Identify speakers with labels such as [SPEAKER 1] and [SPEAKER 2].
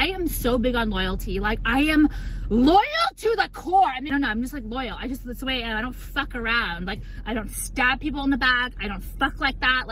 [SPEAKER 1] I am so big on loyalty. Like, I am loyal to the core. I mean, I don't know, I'm just like loyal. That's the way I am. I don't fuck around. Like, I don't stab people in the back. I don't fuck like that.